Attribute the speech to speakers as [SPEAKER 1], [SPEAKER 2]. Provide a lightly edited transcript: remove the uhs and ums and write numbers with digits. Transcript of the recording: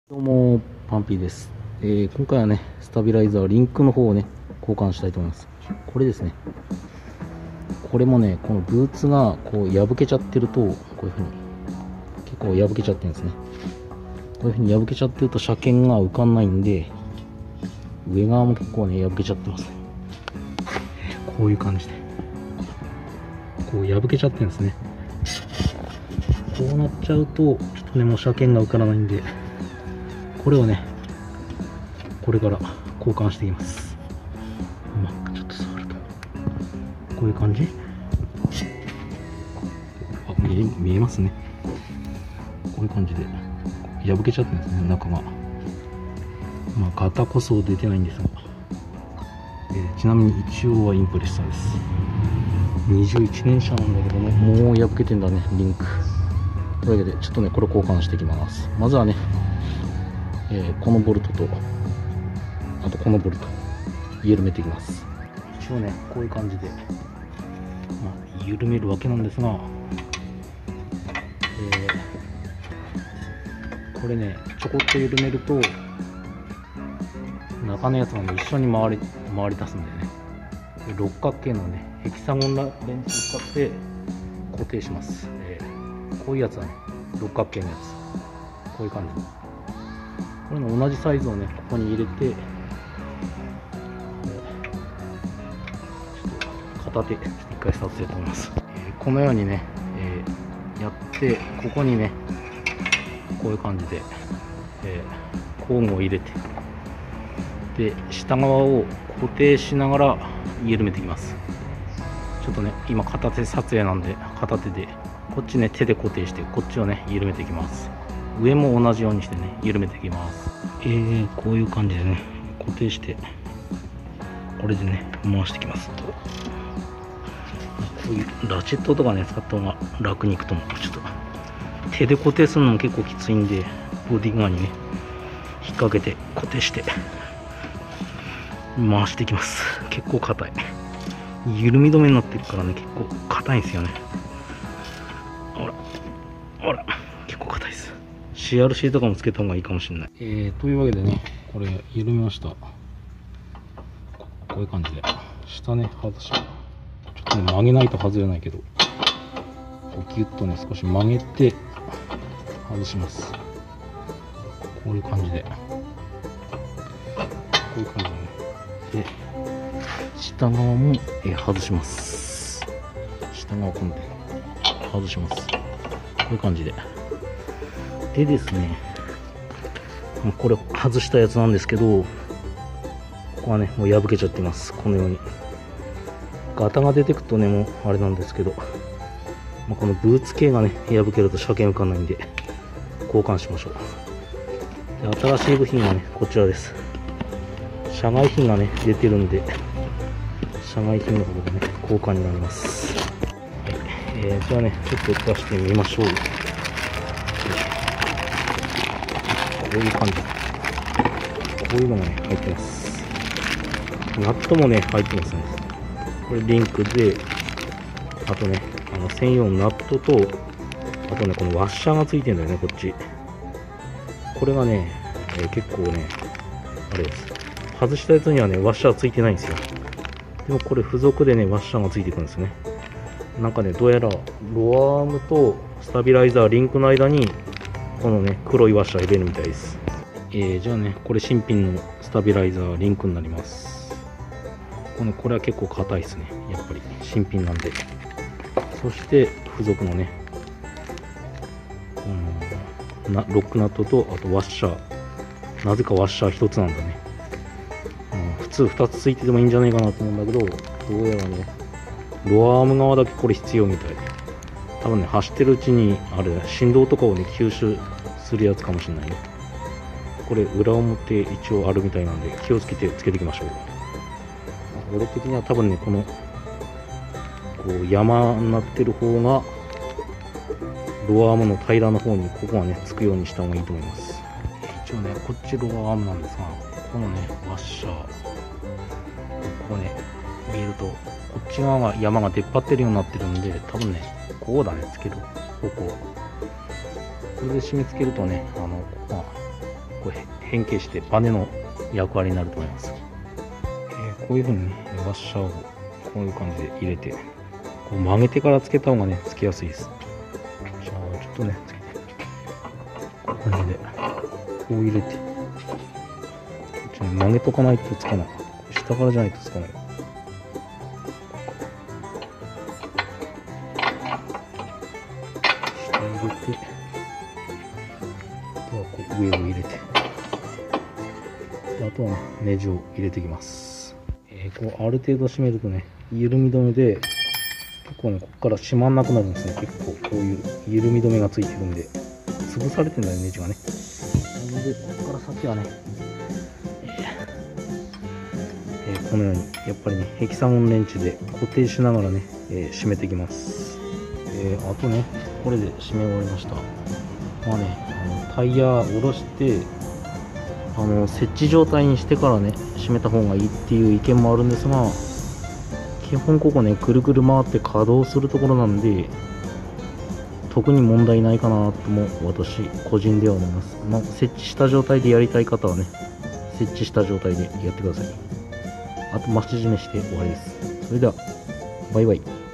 [SPEAKER 1] どうもパンピーです。今回はねスタビライザーリンクの方をね交換したいと思います。これですね。これもねこのブーツがこう破けちゃってるとこういう風に結構破けちゃってるんですね。こういう風に破けちゃってると車検が浮かんないんで、上側も結構ね破けちゃってますね。こういう感じでこう破けちゃってるんですね。こうなっちゃうとちょっとねもう車検が浮からないんで、これをねこれから交換していきます。ちょっと触るとこういう感じ。見えますね。こういう感じで破けちゃってるんですね、中が。型こそ出てないんですが、ちなみに一応はインプレッサーです。21年車なんだけども、もう破けてんだね、リンク。というわけでちょっとねこれ交換していきます。まずはね、このボルトとあとこのボルト緩めていきます。一応ねこういう感じで、緩めるわけなんですが、これねちょこっと緩めると中のやつがね一緒に回り出すんだよね。六角形のねヘキサゴンレンチを使って固定します。こういうやつはね六角形のやつ、こういう感じ。これの同じサイズをねここに入れて、ちょっと片手一回撮影と思います。このようにね、やってここにねこういう感じで、工具を入れて、で下側を固定しながら緩めていきます。ちょっとね今片手撮影なんで片手で、こっちね手で固定してこっちをね緩めていきます。上も同じようにしてね緩めていきます。こういう感じでね固定して、これでね回していきます。こういうラチェットとかね使った方が楽にいくと思う。ちょっと手で固定するのも結構きついんで、ボディ側にね引っ掛けて固定して回していきます。結構硬い、緩み止めになってるからね結構硬いんですよね。ほら結構硬いです。 CRC とかもつけた方がいいかもしれない。というわけでねこれ緩めました。こういう感じで下ね外し、ちょっとね曲げないと外れないけど、ギュッとね少し曲げて外します。こういう感じで、こういう感じでね、で下側も外します。下側今度外します。こういう感じで。でですね、これ外したやつなんですけど、ここはねもう破けちゃってます。このようにガタが出てくとねもうあれなんですけど、このブーツ系がね破けると車検浮かんないんで交換しましょう。で新しい部品はねこちらです。社外品がね出てるんで、社外品の方でね交換になります。じゃあねちょっと出してみましょう。こういう感じ、こういうのがね入ってます。ナットもね入ってますね。これリンクで、あとね専用のナットと、あとねこのワッシャーがついてるんだよねこっち。これがね、結構ねあれです。外したやつにはねワッシャーついてないんですよ。でもこれ付属でねワッシャーがついてくるんですね。なんかねどうやらロアームとスタビライザーリンクの間にこのね黒いワッシャー入れるみたいです。じゃあねこれ新品のスタビライザーリンクになります。これは結構硬いですね、やっぱり新品なんで。そして付属のねロックナットと、あとワッシャー、なぜかワッシャー1つなんだね。普通2つついててもいいんじゃないかなと思うんだけど、どうやらねロアーム側だけこれ必要みたい。多分ね走ってるうちにあれ振動とかをね吸収するやつかもしれないね。これ裏表一応あるみたいなんで気をつけてつけていきましょう。俺的には多分ねこのこう山になってる方がロアームの平らな方にここがねつくようにした方がいいと思います。一応ねこっちロアームなんですが、このねワッシャー、ここね見えるとこっち側が山が出っ張ってるようになってるんで、多分ねこうだねつける方向、これで締め付けるとねここう変形してバネの役割になると思います。こういう風にね、ワッシャーをこういう感じで入れて、こう曲げてからつけた方がね、つけやすいです。じゃあちょっとね、こういう感じでこう入れて、曲げとかないとつかない。下からじゃないとつかない。下入れて、あとはこう上を入れて、あとはね、ネジを入れていきます。こうある程度締めるとね、緩み止めで結構ね、ここから締まんなくなるんですね。結構こういう緩み止めがついてるんで、潰されてんだよね、ネジがね。なのでここから先はね、このようにやっぱりね、ヘキサゴンレンチで固定しながらね、締めていきます。あとね、これで締め終わりました。まあね、タイヤを下ろして設置状態にしてからね、締めた方がいいっていう意見もあるんですが、基本ここね、くるくる回って稼働するところなんで、特に問題ないかなとも私個人では思います。まあ、設置した状態でやりたい方はね、設置した状態でやってください。あと増し締めして終わりです。それではバイバイ。